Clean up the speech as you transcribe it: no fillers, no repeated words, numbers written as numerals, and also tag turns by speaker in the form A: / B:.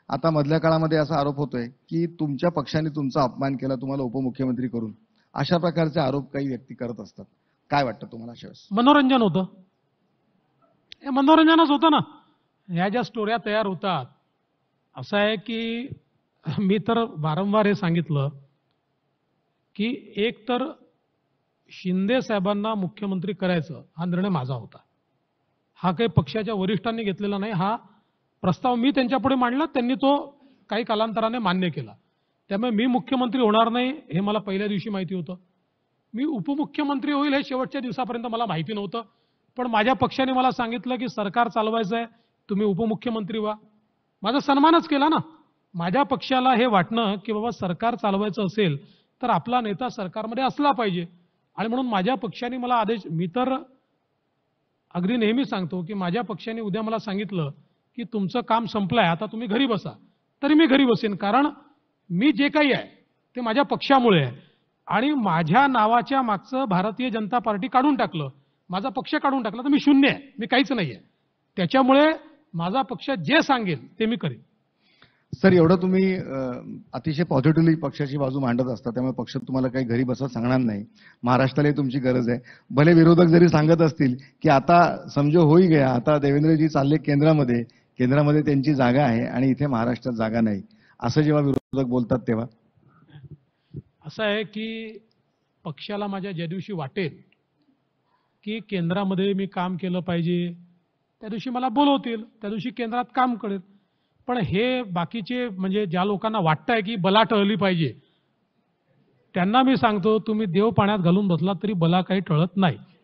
A: आता मधल्या काळामध्ये असा आरोप होतोय की तुमच्या पक्षाने तुमचा अपमान केला, तुम्हाला उपमुख्यमंत्री करून, अशा प्रकारचे आरोप काही व्यक्ती करत असतात. काय वाटतं तुम्हाला अशा वेळेस?
B: मनोरंजन होतं, हे मनोरंजनच होतं ना. ह्या ज्या स्टोऱ्या तयार होतात, असं आहे की मी तर वारंवार हे सांगितलं की एक तर शिंदे साहेबांना मुख्यमंत्री करायचं हा निर्णय माझा होता. हा काही पक्षाच्या वरिष्ठांनी घेतलेला नाही. हा प्रस्ताव मी त्यांच्यापुढे मांडला, त्यांनी तो काही कालांतराने मान्य केला. त्यामुळे मी मुख्यमंत्री होणार नाही हे मला पहिल्या दिवशी माहिती होतं. मी उपमुख्यमंत्री होईल हे शेवटच्या दिवसापर्यंत मला माहिती नव्हतं. पण माझ्या पक्षाने मला सांगितलं की सरकार चालवायचं आहे, तुम्ही उपमुख्यमंत्री व्हा. माझा सन्मानच केला ना. माझ्या पक्षाला हे वाटणं की बाबा सरकार चालवायचं असेल तर आपला नेता सरकारमध्ये असला पाहिजे, आणि म्हणून माझ्या पक्षाने मला आदेश, मी तर अगदी नेहमी सांगतो की माझ्या पक्षाने उद्या मला सांगितलं की तुमचं काम संपलंय, आता तुम्ही घरी बसा, तरी मी घरी बसेन. कारण मी जे काही आहे ते माझ्या पक्षामुळे आहे. आणि माझ्या नावाच्या मागचं भारतीय जनता पार्टी काढून टाकलं, माझा पक्ष काढून टाकला, तर मी शून्य आहे, मी काहीच नाही आहे. त्याच्यामुळे माझा पक्ष जे सांगेल ते मी करेन.
A: सर, एवढं तुम्ही अतिशय पॉझिटिव्हली पक्षाची बाजू मांडत असता, त्यामुळे पक्ष तुम्हाला काही घरी बसा सांगणार नाही. महाराष्ट्रालाही तुमची गरज आहे. भले विरोधक जरी सांगत असतील की आता समजो होई गया, आता देवेंद्रजी चालले केंद्रामध्ये, केंद्रामध्ये त्यांची जागा आहे आणि इथे महाराष्ट्रात जागा नाही, असं जेव्हा विरोधक बोलतात तेव्हा
B: असं आहे की पक्षाला माझ्या ज्या दिवशी वाटेल की केंद्रामध्ये मी काम केलं पाहिजे, त्या दिवशी मला बोलवतील, त्या दिवशी केंद्रात काम करेल. पण हे बाकीचे म्हणजे ज्या लोकांना वाटतंय की बला टळली पाहिजे, त्यांना मी सांगतो, तुम्ही देव पाण्यात घालून बसलात तरी बला काही टळत नाही.